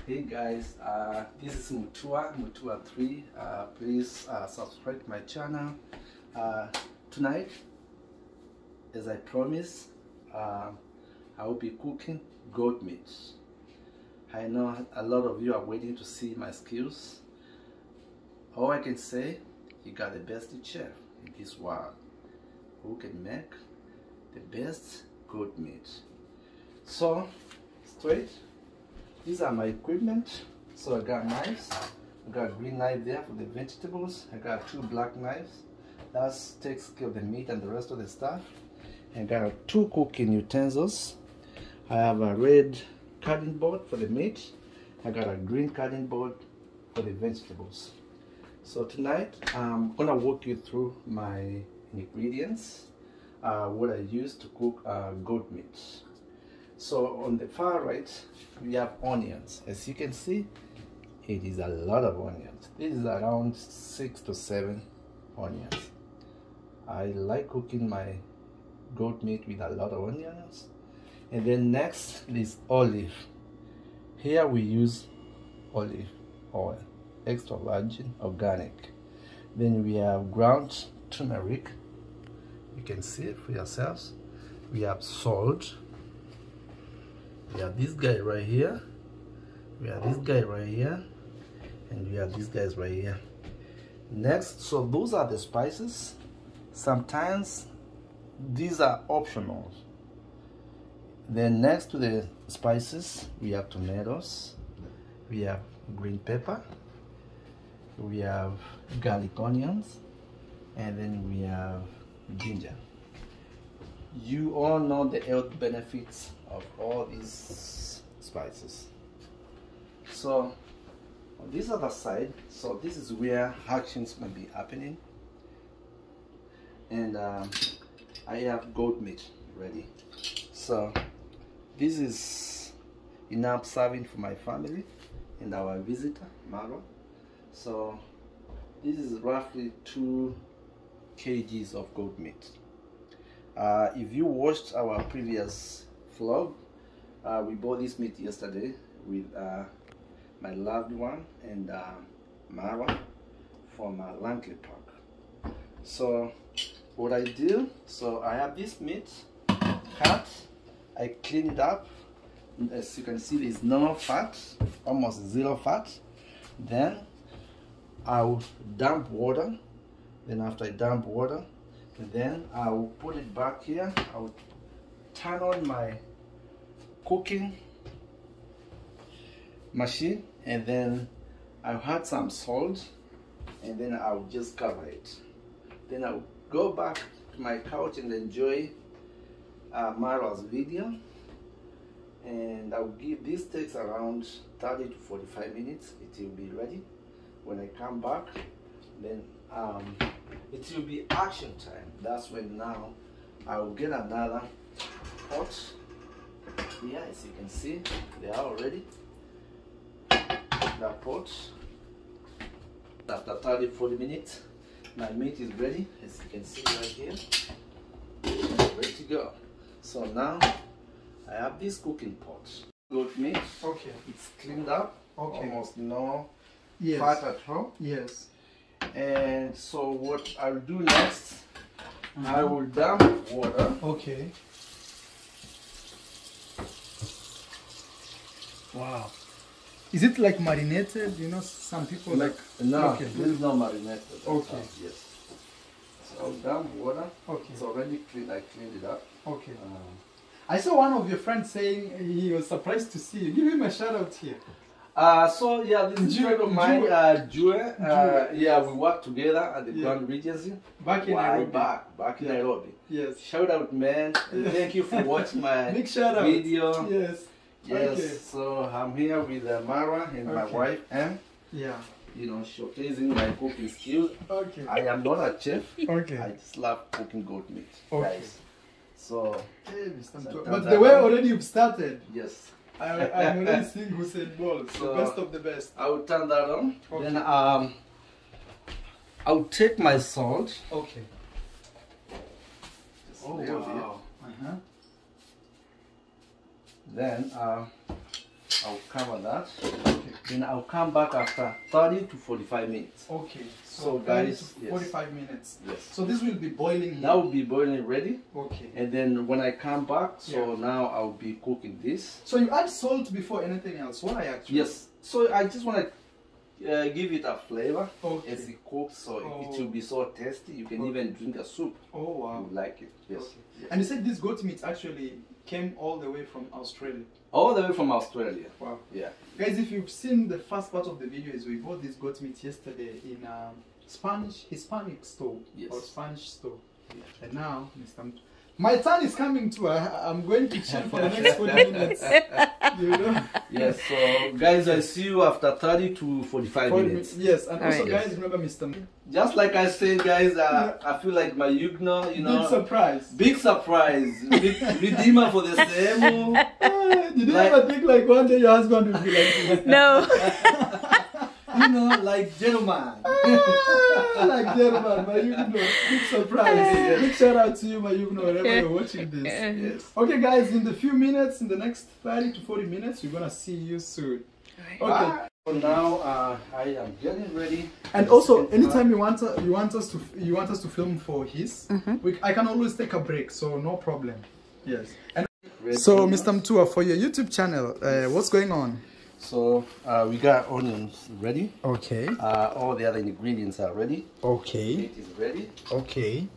Hey guys, this is Mutua 3. Please subscribe to my channel. Tonight, as I promised, I will be cooking goat meat. I know a lot of you are waiting to see my skills. All I can say, you got the best chef in this world who can make the best goat meat. So, straight. These are my equipment. So I got knives. I got a green knife there for the vegetables. I got 2 black knives. That takes care of the meat and the rest of the stuff. And I got 2 cooking utensils. I have a red cutting board for the meat. I got a green cutting board for the vegetables. So tonight I'm gonna walk you through my ingredients, what I use to cook goat meat. So on the far right, we have onions. As you can see, it is a lot of onions. This is around 6 to 7 onions. I like cooking my goat meat with a lot of onions. And then next is olive. Here we use olive oil, extra virgin organic. Then we have ground turmeric. You can see it for yourselves. We have salt. We have this guy right here, we have this guy right here, and we have these guys right here. Next, so those are the spices. Sometimes these are optional. Then next to the spices, we have tomatoes, we have green pepper, we have garlic onions, and then we have ginger. You all know the health benefits of all these spices. So on this other side, so this is where actions may be happening. And I have goat meat ready. So this is enough serving for my family and our visitor, Maro. So this is roughly 2 kgs of goat meat. If you watched our previous vlog, we bought this meat yesterday with my loved one and Mara from Langley Park. So what I do, so I have this meat cut, I clean it up. As you can see, there's no fat, almost 0 fat. Then I'll dump water. Then after I dump water, and then I will put it back here. I will turn on my cooking machine, and then I'll add some salt, and then I'll just cover it. Then I'll go back to my couch and enjoy Mara's video, and I'll give this takes around 30 to 45 minutes. It will be ready. When I come back, then it will be action time. That's when now I will get another pot here. As you can see, they are already that pot. After 30-40 minutes, my meat is ready. As you can see right here, ready to go. So now I have this cooking pot. Goat meat. Okay. It's cleaned up. Okay. Almost no Yes. fat at all. Yes. And so what I'll do next, I will dump water. Okay. Wow. Is it like marinated? You know, some people like. No, Okay. this is not marinated. Okay. Yes. So I'll dump water. Okay. It's already clean. I cleaned it up. Okay. I saw one of your friends saying he was surprised to see you. Give him a shout out here. So yeah, this is a friend of mine, Jue. Yeah, we work together at the Grand Regency. Back in Nairobi. Back in Nairobi. Yes. Shout out, man. And thank you for watching my Big shout out. video. Yes. Yes. Okay. So I'm here with Mara and my wife, Em. Yeah. You know, showcasing my cooking skills. Okay. I am not a chef. Okay. I just love cooking goat meat, Okay. guys. So, Hey, Mr. So Mutua. dun, But dun, the way dun. already you've started, yes. I'm already seeing who said balls. So- The best of the best. I will turn that on. Okay. Then I'll take my salt. Okay. Just Oh, lay on it. wow. Then I'll cover that. Then I'll come back after 30 to 45 minutes. Okay. So 30 guys, to 45 minutes. Yes. So this will be boiling here. That will be boiling ready. Okay. And then when I come back, so now I'll be cooking this. So you add salt before anything else. Why actually? Yes. So I just want to give it a flavor as it cooks, so it will be so tasty. You can even drink a soup. Oh wow. You like it? Yes. Okay. Yes. And you said this goat meat actually came all the way from Australia. All the way from Australia. Wow. Yeah. Guys, if you've seen the first part of the video, is we bought this goat meat yesterday in Hispanic store or Spanish store. Yes. And now, my turn is coming too. I'm going to chill for the next 40 minutes. You know? Yes, so guys, I see you after 30 to 45 minutes. Yes, and also guys, remember Mr. Just like I said, guys, I feel like my Yugno, you know. Big surprise. Big surprise. Redeemer for the same. Did you ever think like one day your husband will be like No. You know, like gentleman. Like gentleman, my Yugno. Big surprise. Big shout out to you, my Yugno, wherever you're watching this. Yes. Okay guys, in the few minutes, in the next 30 to 40 minutes, we're gonna see you soon. Okay. So now I am getting ready. And also, anytime you want us to film for his, I can always take a break, so no problem. Yes. And so, Mr. Mutua, for your YouTube channel, what's going on? So we got onions ready. Okay. All the other ingredients are ready. Okay. Meat is ready. Okay.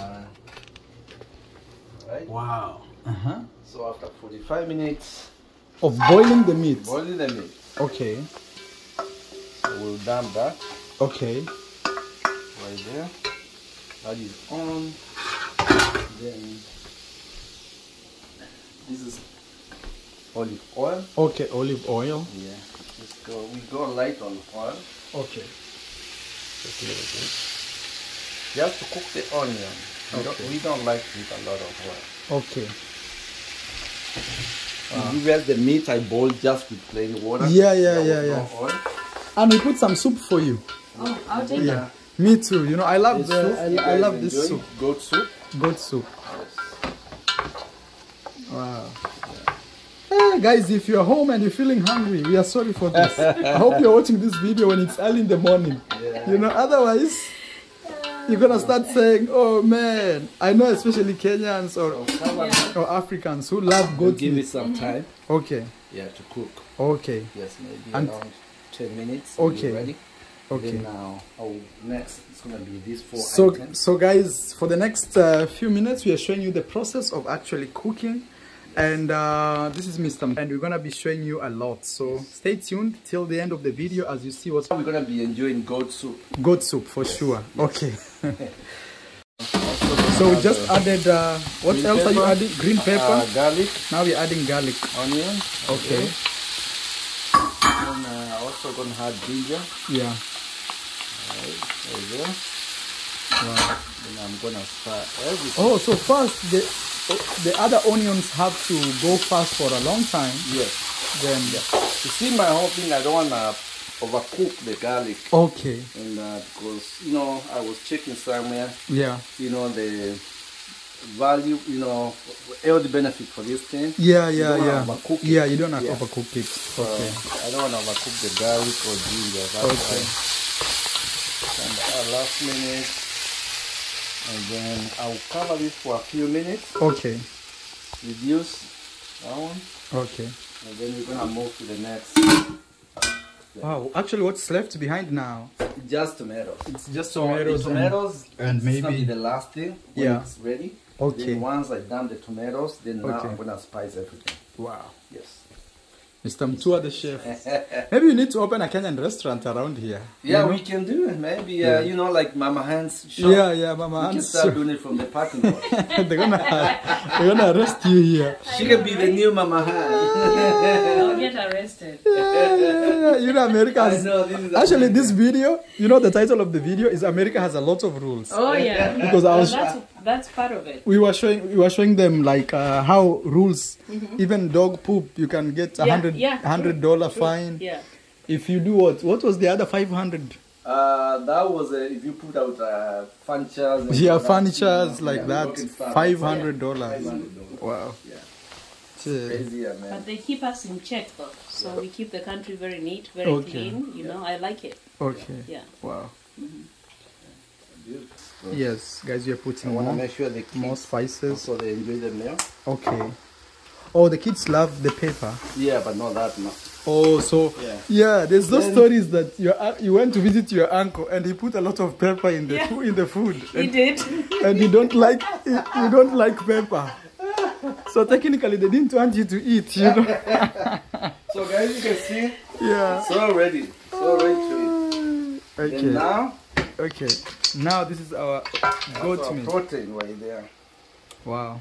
Right. Wow. So after 45 minutes of boiling the meat. Boiling the meat. Okay. So we'll dump that. Okay. Right there. That is on. Then this is olive oil. Okay, olive oil. Yeah. We go light on oil. Okay. Just a little bit. Just to cook the onion. We don't like to eat a lot of oil. Okay. You the meat I boiled just with plain water. Yeah. No oil. And we put some soup for you. Oh, I'll take that. Me too. You know, I love I love this soup. Goat soup. Goat soup. Yes. Wow. Hey guys, if you're home and you're feeling hungry, we are sorry for this. I hope you're watching this video when it's early in the morning. Yeah. You know, otherwise you're gonna start saying, "Oh man, I know especially Kenyans or Africans who love goat meat." Give it some time. Okay. Yeah, to cook. Okay. Yes, maybe And around 10 minutes. Okay. Ready. Okay. Then now, next it's gonna be these 4 items. So guys, for the next few minutes, we are showing you the process of actually cooking. And this is Mr. And we're gonna be showing you a lot. So stay tuned till the end of the video as you see what's. We're gonna be enjoying goat soup. Goat soup for sure. Yes. Okay. So we just added. What green else pepper, are you adding? Green pepper. Garlic. Now we're adding garlic. Onion. Okay. And also gonna add ginger. Yeah. Alright, there you go. Wow. Then I'm gonna start everything. Oh, so first the other onions have to go fast for a long time. Yes. Then you see my whole thing, I don't wanna overcook the garlic. Okay. And because you know I was checking somewhere. Yeah. You know the value, you know, all the benefit for this thing. Yeah. You don't wanna overcook it. Okay. I don't wanna overcook the garlic or ginger. That's okay. And last minute, and then I'll cover this for a few minutes. Okay. Reduce that one. Okay. And then we're gonna move to the next. Wow, actually what's left behind now? Just tomatoes. It's just so tomatoes. And maybe it's gonna be the last thing when it's ready. Okay. Then once I done the tomatoes, then now I'm gonna spice everything. Wow. Yes. Mr. Mutua the chef. Maybe you need to open a Kenyan restaurant around here. Yeah, you know? we can do it. Maybe you know, like Mama Han's shop. Yeah, Mama Han's. We can start doing it from the parking lot. they're gonna arrest you here. She can be the new Mama Han. I'll get arrested. Yeah. You know, America has, I know, this is actually this video, you know, the title of the video is America has a lot of rules. Oh yeah. Because I was that's part of it. We were showing them like how rules, even dog poop, you can get $100 fine. Yeah. If you do what was the other 500? That was if you put out furnitures. Yeah, furnitures like that. $500. $500. Wow. Yeah. crazy, man. But they keep us in check though. So we keep the country very neat, very clean. You know, I like it. Okay. Yeah. Wow. Beautiful. Yes, guys, we are putting I want to more, make sure they more spices. so they enjoy the meal. Okay. Oh, the kids love the pepper. Yeah, but not that much. Oh, so yeah, there's those stories that you went to visit your uncle and he put a lot of pepper in the in the food. He did. And you don't like pepper. So technically they didn't want you to eat, you know. So guys, you can see. Yeah. So ready. So ready to eat. Okay. And now. Okay. Now this is our goat meat. Protein right there. Wow.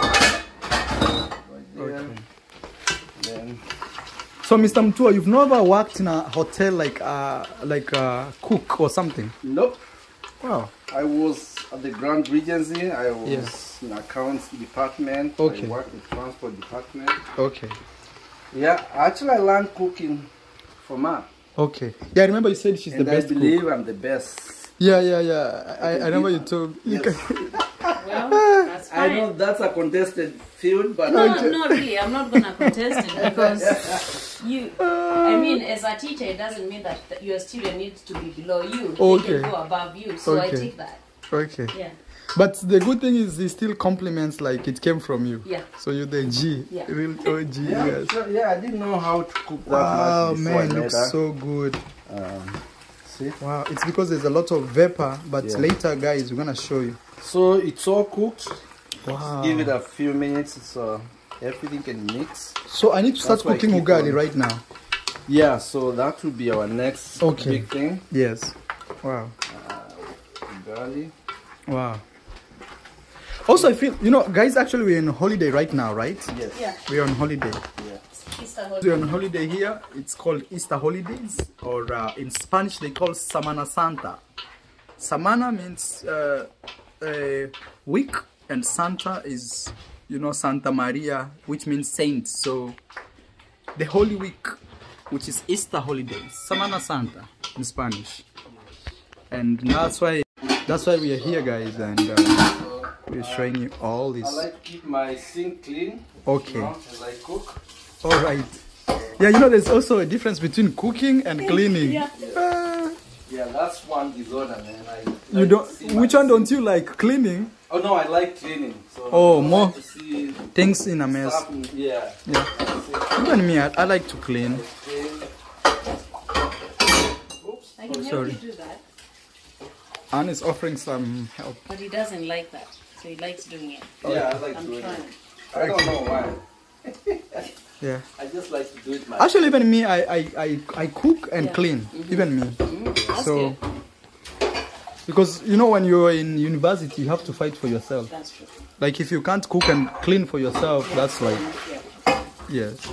Right there. Okay. Then. So, Mr. Mutua, you've never worked in a hotel like a cook or something? Nope. Wow. I was at the Grand Regency. I was in accounts department. Okay. I worked in transport department. Okay. Yeah, actually I learned cooking from her. Okay. Yeah, I remember you said she's And the best I believe cook. I'm the best. Yeah. I remember you told. Yes. Well, that's I fine. know that's a contested field, but No, not really. I'm not gonna contest it because I mean, as a teacher, it doesn't mean that your student needs to be below you. Okay. They can go above you. So I take that. Okay. Yeah. But the good thing is he still compliments like it came from you. Yeah. So you're the G. Yeah. Real OG. yeah, Yes. sure, yeah, I didn't know how to cook that Wow, much before man, I met looks her. so good. See? Wow, it's because there's a lot of vapor, but later, guys, we're gonna show you. So it's all cooked. Wow. Give it a few minutes so everything can mix. So I need to start That's why I cooking keep ugali on. right now. Yeah, so that will be our next big thing. Yes. Wow. Ugali. Wow. Also, I feel, you know, guys, actually we're on holiday right now, right? Yes. Yeah. We're on holiday. Yeah. Easter We're on holiday here. It's called Easter holidays, or in Spanish they call Semana Santa. Semana means week, and Santa is, you know, Santa Maria, which means saint. So the Holy Week, which is Easter holidays, Semana Santa in Spanish. And that's why we are here, guys, and we're showing you all this. I like to keep my sink clean. Okay. You know, as I cook. All right. Yeah, you know, there's also a difference between cooking and cleaning. Yeah. Yeah, that's one disorder, man. You don't. Which one don't you like? Cleaning? Oh no, I like cleaning. So Oh, I more like to see things in a mess. stuff, yeah. Yeah. Even me, I like to clean. Oops. I can help sorry. you do that. Anne is offering some help. But he doesn't like that. So he likes doing it. Yeah, I like I'm doing trying. it. I don't know why. Yeah. I just like to do it myself. Actually, even me, I cook and clean. Even me. That's So, good. because you know, when you're in university, you have to fight for yourself. That's true. Like if you can't cook and clean for yourself, that's like, Yeah. yes.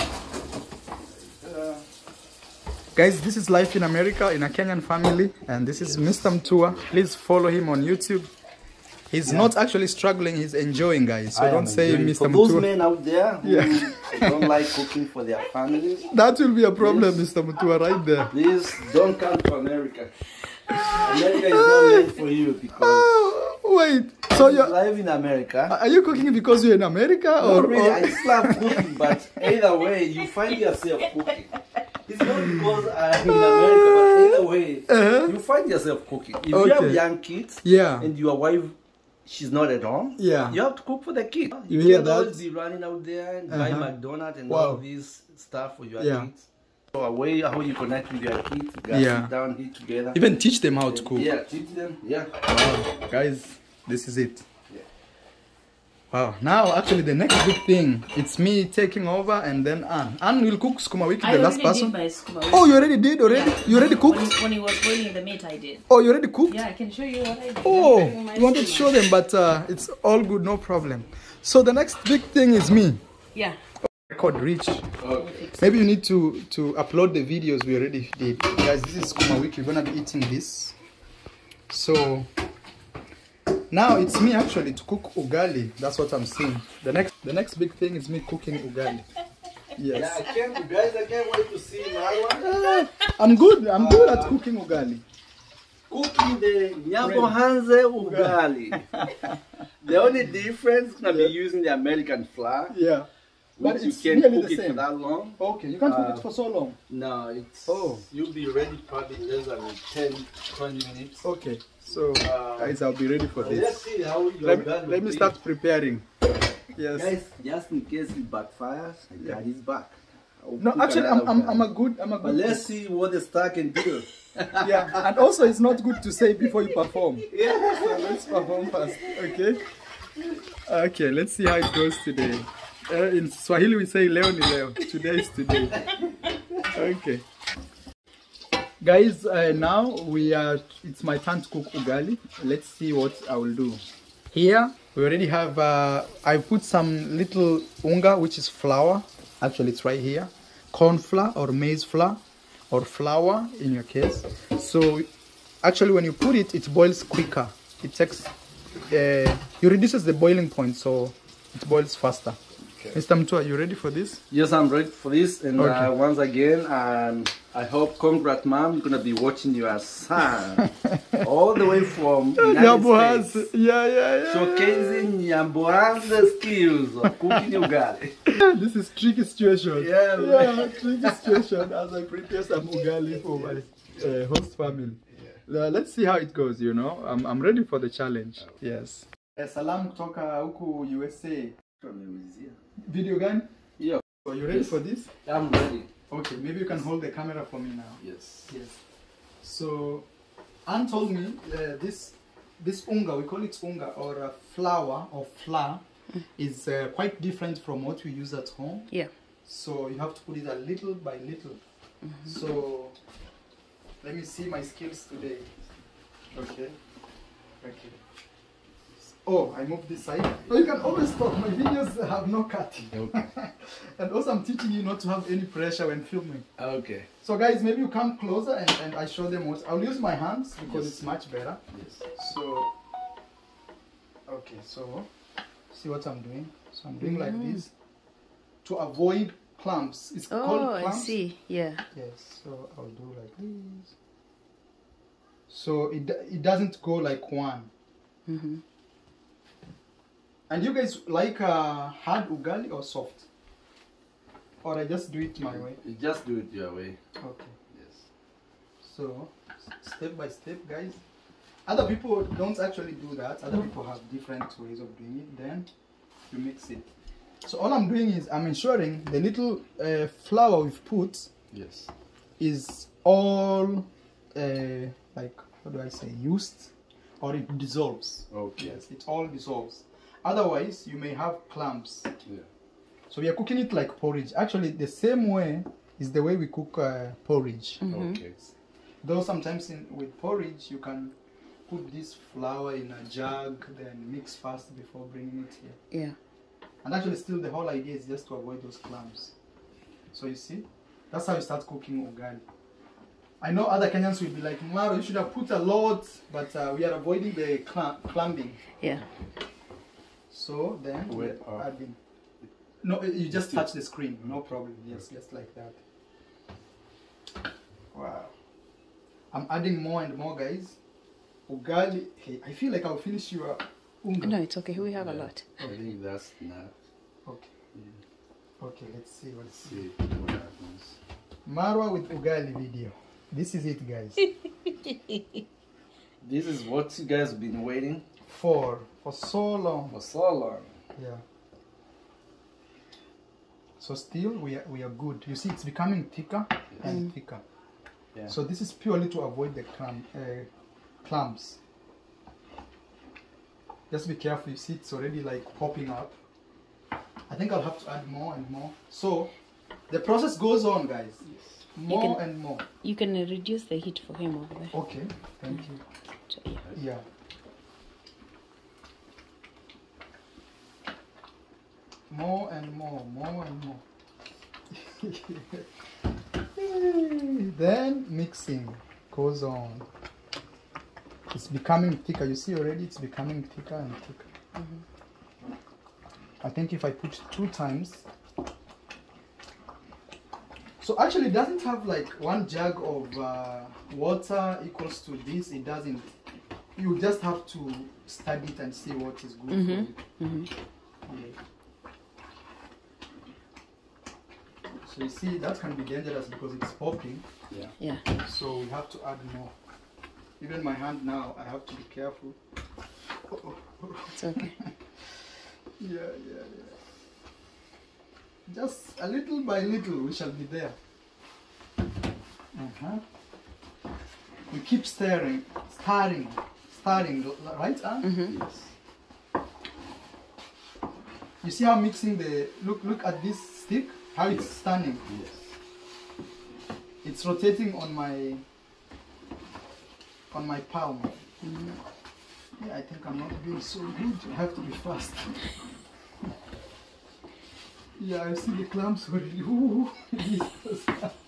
Guys, this is life in America in a Kenyan family, and this is Mr. Mutua. Please follow him on YouTube. He's not actually struggling, he's enjoying, guys. So don't say Mr. For those Mutua. men out there who don't like cooking for their families, That will be a problem, Mr. Mutua, right there. please don't come to America. America is not meant for you because Oh, wait. So you you're, live in America. are you cooking because you're in America? Not Or, really, or- I just love cooking, but either way, you find yourself cooking. It's not because I'm in America, but either way, you find yourself cooking. If you have Okay. young kids Yeah. and your wife, she's not at home, Yeah. you have to cook for the kids. You hear can't that? always be running out there and buy McDonald's and all Wow. this stuff for your Yeah. kids. So a way how you connect with your kids, you guys Yeah. sit down, eat together. even teach them how to cook. Yeah, teach them. Yeah. Wow. Guys, this is it. Yeah. Wow. Now, actually, the next big thing, it's me taking over and then Anne. Anne will cook skuma wiki, I the last already person. did my scuba. Oh, you already did? Already? Yeah. You already cooked? When he was boiling the meat, I did. Oh, you already cooked? Yeah, I can show you what I did. Oh, I'm showing you wanted to scuba. show them, but it's all good, no problem. So the next big thing is me. Yeah. Record reach. Okay. Maybe you need to upload the videos we already did. Guys, this is Kuma Week. We're gonna be eating this. So now it's me actually to cook ugali. That's what I'm saying. The next big thing is me cooking ugali. Yeah, Yes. I can't wait to see Marwa I'm good at cooking ugali. cooking the Nyambo Hanze ugali. The only difference is gonna be using the American flour. Yeah. But Which it's you can't nearly cook the it for same. that long. Okay, you can't cook it for so long. No, it's you'll be ready probably less than 10-20 minutes. Okay, so guys, I'll be ready for Let's this. see how Let me start preparing. Yes. Guys, just in case it backfires, I got his back. No, actually, I'm a good. But let's see what the star can do. Yeah, and also it's not good to say before you perform. Yeah. So let's perform first, okay? Okay, let's see how it goes today. In Swahili we say leo ni leo. Today is today. Okay. Guys, now it's my turn to cook ugali. Let's see what I will do. Here we already have, I put some little unga, which is flour. Actually, it's right here. Corn flour or maize flour or flour in your case. So actually when you put it, it boils quicker. It takes, you reduces the boiling point, so it boils faster. Okay. Mr. Mutua, are you ready for this? Yes, I'm ready for this. And okay. Once again, I hope Congrats Mom gonna be watching your son all the way from United States. Yeah. Showcasing Yambohan's skills of cooking ugali. This is tricky situation. Yeah, tricky situation as I prepare some ugali for my host family. Let's see how it goes, you know. I'm ready for the challenge. Yes. Salam kutoka huku USA. Video gun? Yeah. Are you ready for this? I'm ready. Okay, maybe you can hold the camera for me now. Yes. So, Anne told me this unga, we call it unga or flour or flour, is quite different from what we use at home. Yeah. So you have to put it a little by little. So let me see my skills today. Okay. Oh, I moved this side. So you can always talk. My videos have no cutting. Okay. And also I'm teaching you not to have any pressure when filming. Okay. So guys, maybe you come closer and I show them what. I'll use my hands because it's much better. Yes. So, okay, so see what I'm doing. So I'm doing like this to avoid clumps. It's called clumps. I see. Yeah. Yes. So I'll do like this. So it doesn't go like one. And you guys like hard ugali or soft? Or I just do it my way? You just do it your way. Okay. Yes. So, step by step, guys. Other people don't actually do that. Other people have different ways of doing it. Then you mix it. So all I'm doing is I'm ensuring the little flour we've put is all like, how do I say, used, or it dissolves. Okay. Yes, it all dissolves. Otherwise, you may have clumps. Yeah. So we are cooking it like porridge. Actually, the same way is the way we cook porridge. Okay. Though sometimes with porridge, you can put this flour in a jug, then mix fast before bringing it here. Yeah. And actually, still the whole idea is just to avoid those clumps. So you see, that's how you start cooking ugali. I know other Kenyans will be like, Maro, you should have put a lot, but we are avoiding the clumping. Yeah. So then we're adding. No, you just touch the screen, no problem. Yes, just like that. Wow. I'm adding more and more, guys. Ugali. Hey, I feel like I'll finish your unga. No, it's okay. We have a lot. I think that's enough. Okay. Okay, let's see what happens. Marwa with ugali video. This is it, guys. This is what you guys have been waiting for so long. For so long. Yeah. So still we are good. You see, it's becoming thicker and thicker. Yeah. So this is purely to avoid the clumps. Just be careful. You see, it's already like popping up. I think I'll have to add more and more. So the process goes on, guys. Yes. More and more. You can reduce the heat for him over there. Okay, thank you. So, yeah. More and more, more and more. Then mixing goes on. It's becoming thicker. You see already it's becoming thicker and thicker. I think if I put 2 times. So actually it doesn't have like 1 jug of water equals to this. It doesn't. You just have to study it and see what is good for you. Yeah. So you see, that can be dangerous because it's popping. Yeah. Yeah. So we have to add more. Even my hand now, I have to be careful. It's okay. Yeah. Just a little by little, we shall be there. We keep stirring, right? Yes. You see how mixing the look at this stick, how it's standing. Yes. It's rotating on my palm. Yeah, I think I'm not doing so good. I have to be fast. Yeah, I see the clamps already. Ooh, Jesus.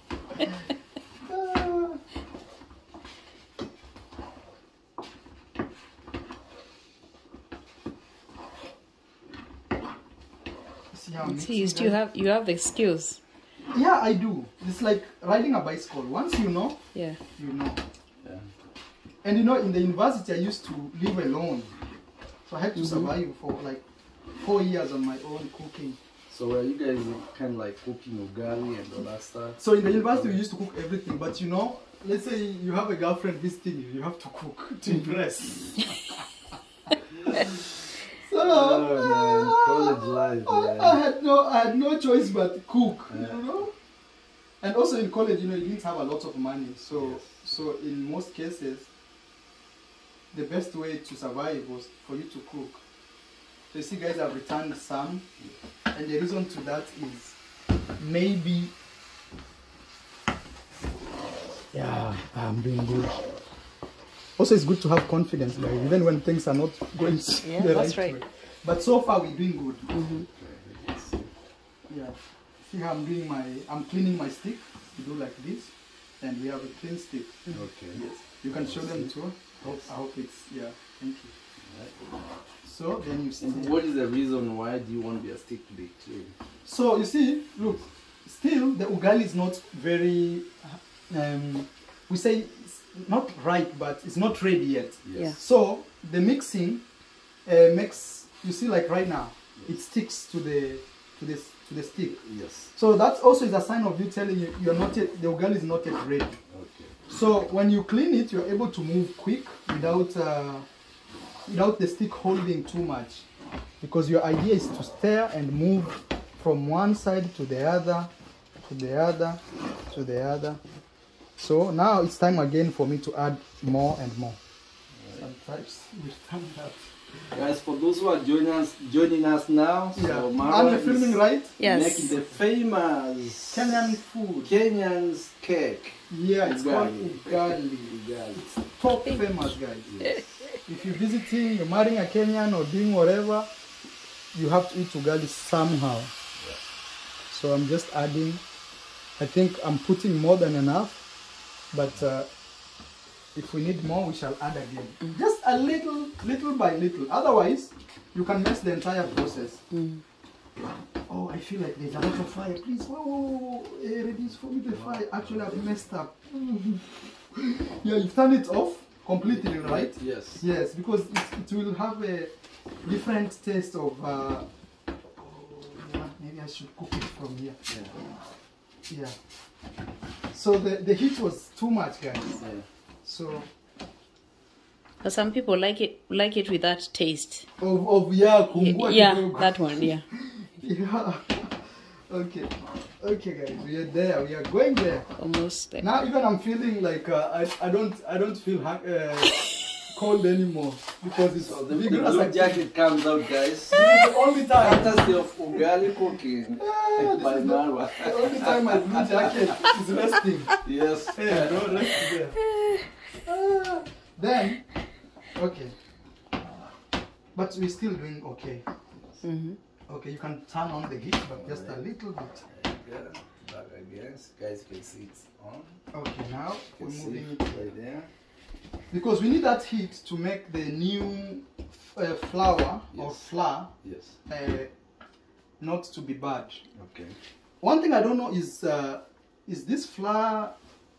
See how I'm See, you mixing still that? you have the skills. Yeah, I do. It's like riding a bicycle. Once you know, Yeah. you know. Yeah. And you know, in the university, I used to live alone. So I had to survive for like 4 years on my own cooking. So were you guys kind of like cooking ugali and all that stuff? So in the university, we used to cook everything. But you know, let's say you have a girlfriend visiting you, you have to cook to impress. So man, college life, man. I had no choice but to cook, you know. And also in college, you know, you didn't have a lot of money. So so in most cases, the best way to survive was for you to cook. So you see, guys, I've returned some, and the reason to that is maybe, yeah, I'm doing good. Also, it's good to have confidence, guys, even when things are not going the that's right right. way. But so far, we're doing good. Yeah. See how I'm doing I'm cleaning my stick. You do like this, and we have a clean stick. Okay. Yes. You can show them too. I hope it's, yeah, thank you. So then you see. And what is the reason why do you want your stick to be clean? So you see, look, still the ugali is not very, we say it's not ripe, but it's not ready yet. Yes. Yeah. So the mixing makes, you see, like right now, it sticks to the stick. Yes. So that also is a sign of you telling you you're not yet, the ugali is not yet ready. Okay. So when you clean it, you're able to move quick without the stick holding too much, because your idea is to stir and move from one side to the other, to the other, to the other. So now it's time again for me to add more and more. Sometimes we stand up. Guys, for those who are joining us now, Yeah. so Are Marwa you filming is right? Yes. making the famous Kenyan food. Kenyan's cake. Yeah, it's called Ugali. ugali. It's top famous, guys. If you're visiting, you're marrying a Kenyan or doing whatever, you have to eat ugali somehow. Yeah. So I'm just adding. I think I'm putting more than enough, but if we need more, we shall add again. Just a little by little. Otherwise, you can mess the entire process. Oh, I feel like there's a lot of fire. Please, whoa, reduce for me the fire. Actually, I've messed up. Yeah, you've turned it off completely, right? Yes. Yes, because it will have a different taste of. Maybe I should cook it from here. Yeah. So the heat was too much, guys. Yeah. So. But some people like it with that taste. Of yeah, kungua Yeah, kidogo. that one, yeah. Yeah. Okay, guys, we are there. We are going there. Almost there. Now even I'm feeling like I don't feel cold anymore because it's So the vigorous blue activity. jacket comes out, guys. This is the only time. Courtesy of ugali cooking This by is Marwa. the only time my blue jacket is resting. Yes. Yeah, don't rest there. Then, okay, but we're still doing okay. Okay, you can turn on the heat, but just a little bit. Yeah. Back again. Guys, you can see it's on. Okay, now You we're can see moving it it right there. because we need that heat to make the new flour or Yes. flour Yes. not to be bad. Okay. One thing I don't know is this flour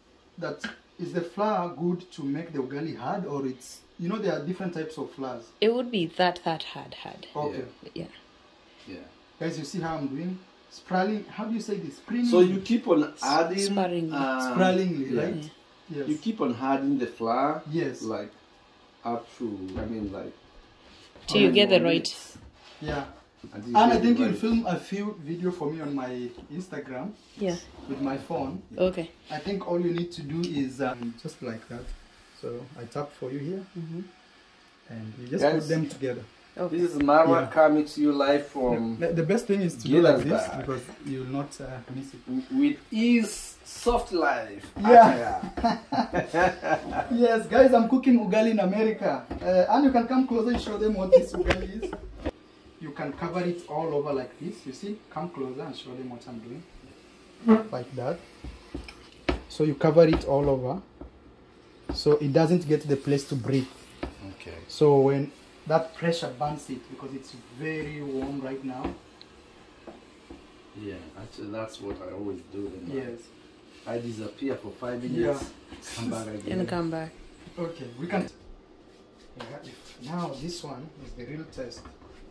is the flour good to make the ugali hard, or it's, you know, there are different types of flours. It would be that hard. Okay. Yeah. Yeah. Guys, you see how I'm doing? sprawling. How do you say this? Springly. So you keep on adding Sparingly. Sprawlingly, yeah. right? Yes. You keep on adding the flour. Yes. Like up to, I mean, like. Till you get the right. Yeah. And And I think you'll film a few video for me on my Instagram. Yeah. With my phone. Okay. I think all you need to do is just like that. So I tap for you here, and you just put them together. Okay. This is Marwa coming to you live from. The best thing is to do like this because you will not miss it. With ease, soft life. Yeah. Yes, guys, I'm cooking ugali in America. And you can come closer and show them what this ugali is. You can cover it all over like this. You see? Come closer and show them what I'm doing. Like that. So you cover it all over. So it doesn't get the place to breathe. Okay. So when that pressure burns it, because it's very warm right now. Yeah, actually that's what I always do. Yes. I disappear for 5 minutes, come back again. And come back. Okay, we can. Yeah, now this one is the real test.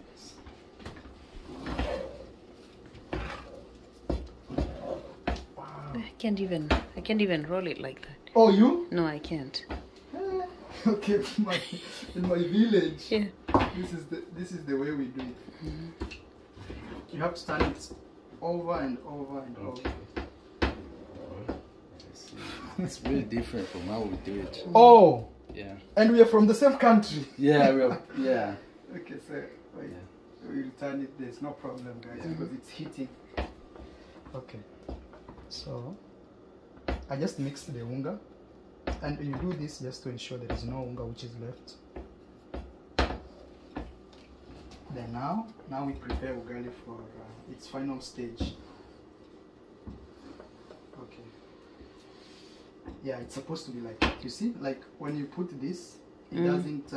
Wow. I can't even roll it like that. Oh, you? No, I can't. Okay, in my village, Yeah. this is the way we do it. You have to turn it over and over and over. It's really different from how we do it. Oh, Yeah. and we are from the same country. Yeah, yeah. Okay, so wait, we'll turn it. There's no problem, guys, because it's heating. Okay, so I just mixed the unga, and you do this just to ensure there is no unga which is left. Then now we prepare ugali for its final stage. Okay. Yeah, it's supposed to be like that. You see, like when you put this, it doesn't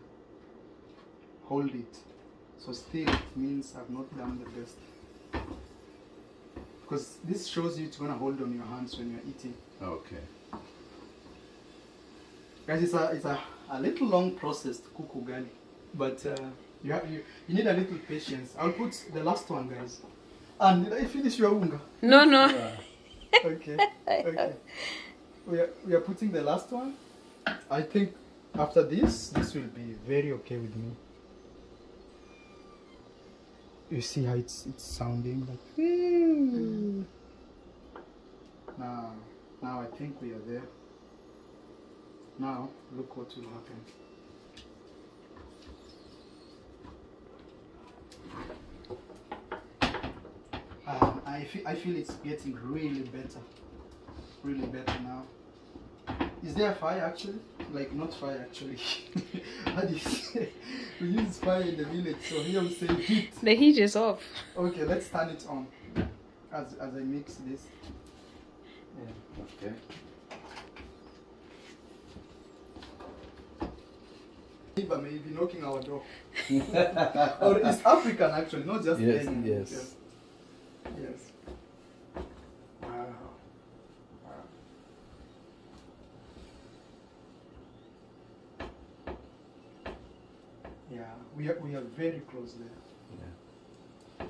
hold it. So still, it means I've not done the best. Because this shows you it's gonna hold on your hands when you're eating. Okay. Guys, it's a little long process to cook ugali, but you need a little patience. I'll put the last one, guys. And did I finish your unga? No, no. Okay. Okay. We are putting the last one. I think after this will be very okay with me. You see how it's sounding like. Now I think we are there. Now look what will happen. I feel it's getting really better now. Is there a fire actually? Like not fire actually. How do you say? We use fire in the village, so here we say heat. The heat is off. Okay, let's turn it on as I mix this. Yeah. Okay. Neighbor may be knocking our door. Or it's African actually, not just Yes, any. yes. Yes. Wow. Yeah, we are very close there. Yeah.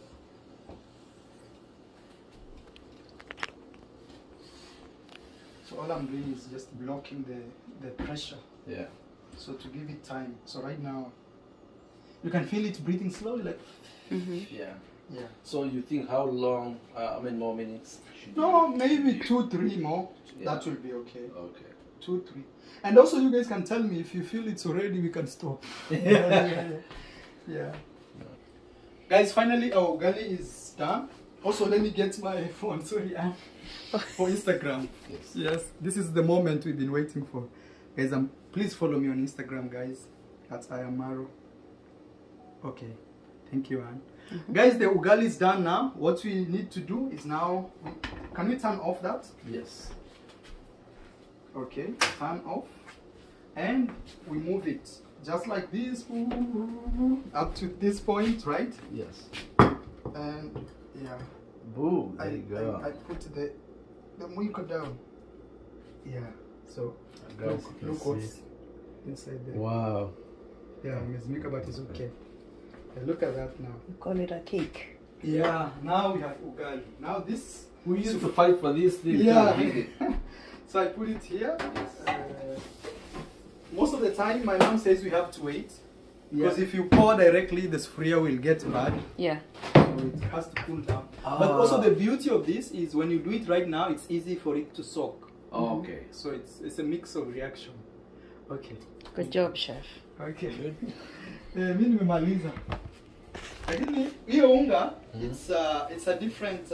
So all I'm doing is just blocking the pressure. Yeah. So to give it time. So right now, you can feel it breathing slowly, like. Yeah. Yeah. So you think how long? How many more minutes? No, maybe 2-3 more. Yeah. That will be okay. Okay. 2-3. And also, you guys can tell me if you feel it's already. We can stop. Yeah. Guys, finally our ugali is done. Also, let me get my phone. Sorry, for Instagram. Yes. This is the moment we've been waiting for. Guys, please follow me on Instagram, guys. That's Ayamaro. Okay. Thank you, Anne. Guys, the ugali is done now. What we need to do is now. Can we turn off that? Yes. Okay. Turn off. And we move it just like this up to this point, right? Yes. And yeah. Boom. There you go. I put the muiko down. Yeah. So Guys, look what's inside there. Wow. Yeah, Ms. Mika, but it's okay. Yeah, look at that now. We call it a cake. Yeah, now we have ugali. Now this We used to fight for this thing. Yeah. To eat it. So I put it here. Most of the time, my mom says we have to wait because if you pour directly, the sufuria will get bad. Yeah. So it has to cool down. But also the beauty of this is when you do it right now, it's easy for it to soak. Oh, okay. So it's a mix of reaction. Okay. Good job, chef. Okay. Mimi nimemaliza. Lakini hiyo unga, it's a different.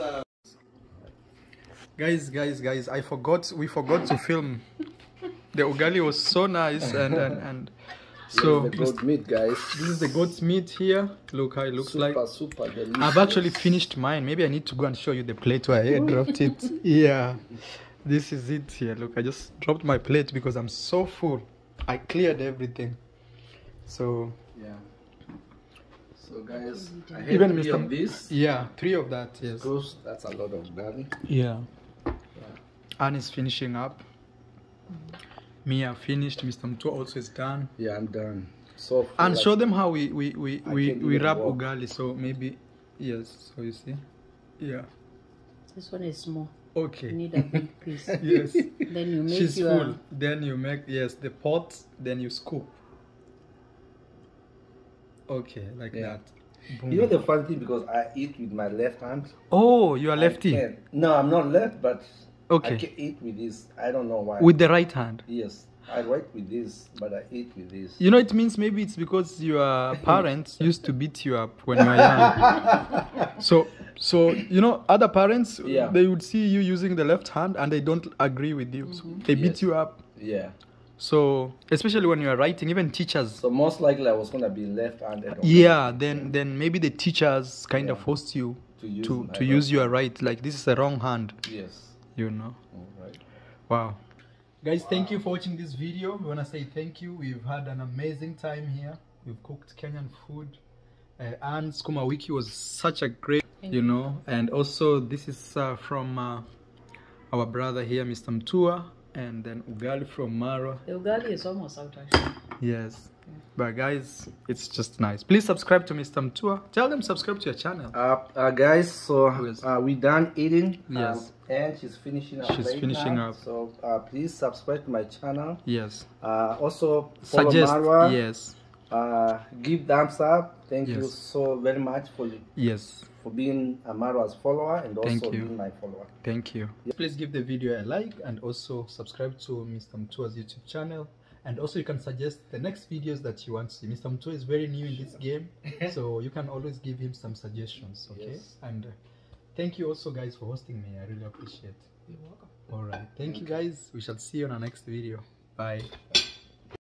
Guys, we forgot to film. The ugali was so nice and so the goat meat, guys. this is the goat's meat here. Look how it looks like. Super delicious. I've actually finished mine. Maybe I need to go and show you the plate where I dropped it. Yeah, this is it here. Look, I just dropped my plate because I'm so full. I cleared everything. So yeah. So guys, I had even three of this. Yeah, 3 of that. Yes. Because that's a lot of garlic. Yeah. Anne is finishing up. Me, I finished. Mr. Mutua also is done. Yeah, I'm done. So And like, show them how we wrap walk. ugali. So maybe yes. So you see, yeah. This one is small. Okay. You need a big piece. Yes. Then you make She's your... full. Then you make the pot. Then you scoop. Okay, like that. Boom. you know the fun thing, because I eat with my left hand. Oh, you are lefty. No, I'm not left, but Okay. I can eat with this. I don't know why. With the right hand. Yes, I write with this, but I eat with this. You know, it means maybe it's because your parents used to beat you up when you were young. So you know, other parents, Yeah. they would see you using the left hand and they don't agree with you. So they beat Yes. you up. Yeah. So especially when you are writing, even teachers. So most likely I was gonna be left-handed. Yeah, then maybe the teachers kind of Yeah. forced you To use to my use right your right. Like this is the wrong hand, Yes. you know. All right. Wow. Guys, thank you for watching this video. We want to say thank you. We've had an amazing time here. We've cooked Kenyan food. And Skuma Wiki was such a great, you know. And also this is from our brother here, Mr. Mutua. And then ugali from Mara. The ugali is almost out actually. Yes. But guys, it's just nice. Please subscribe to Mr. Mutua. Tell them subscribe to your channel. Guys, so Yes. we done eating. Yes. And she's finishing up. She's right finishing now. up. So please subscribe to my channel. Yes. Also follow Suggest. Marwa. Yes. Give thumbs up. Thank you Yes. so very much Yes. for being a Marwa's follower and Thank also you. being my follower. Thank you. Please give the video a like and also subscribe to Mr. Mutua's YouTube channel. And also you can suggest the next videos that you want to see. Mr. Mutua is very new in this game, so you can always give him some suggestions, okay? Yes. And thank you also guys for hosting me. I really appreciate it. You're welcome. All right. Thank you guys. We shall see you on our next video. Bye.